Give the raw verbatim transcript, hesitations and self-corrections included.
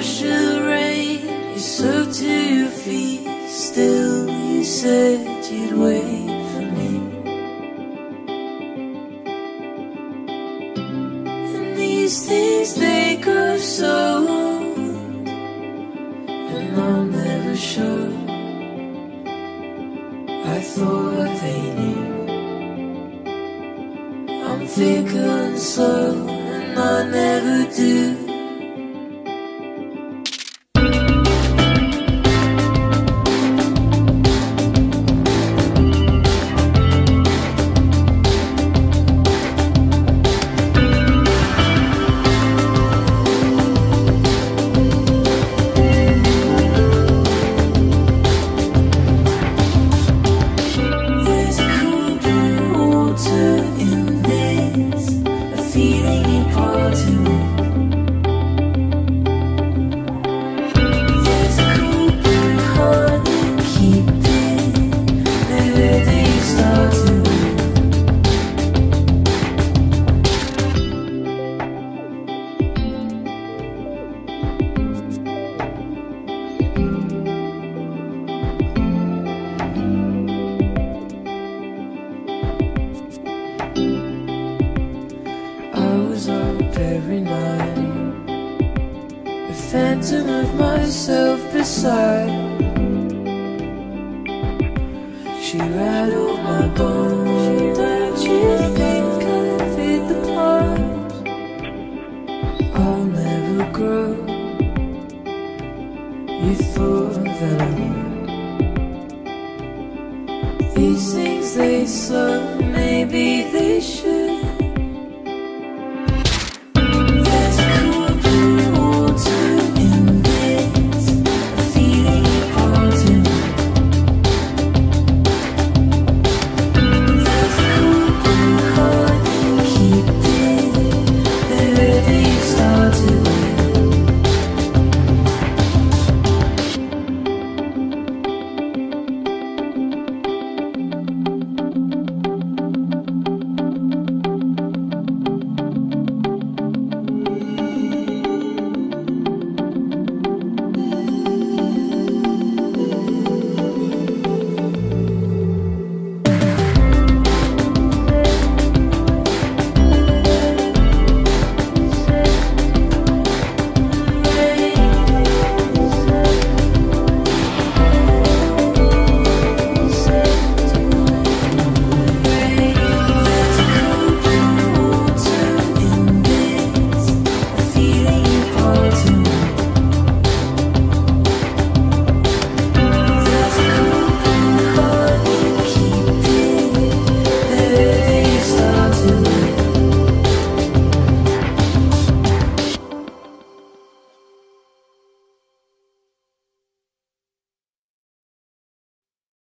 rush of the rain, you soaked to your feet. Still you said you'd wait for me. And these things, they grow so old, and I'm never sure. I thought they knew. I'm thick and slow, and I never do. Every night, the phantom of myself beside. She rattled my bones. Don't you think I fit the part? I'll never grow. You thought that I would. These things, they slow, maybe they should. Started